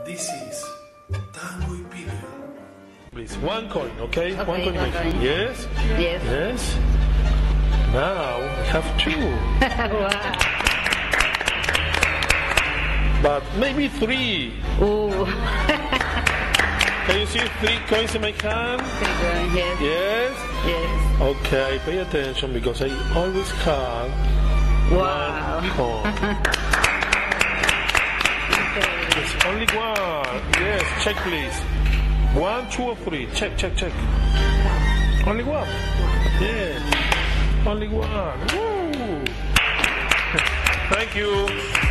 This is Tango y Pilgrim. Please, one coin, okay? Okay, one coin. one coin. Yes? Yes. Yes? Now we have two. Wow. But maybe three. Ooh. Can you see three coins in my hand? Yes. Yes? Yes. Okay, pay attention because I always have Wow. one coin. It's only one. Yes, check please. 1, 2, or 3. Check, check, check. Only one. Yeah. Only one. Woo. Thank you.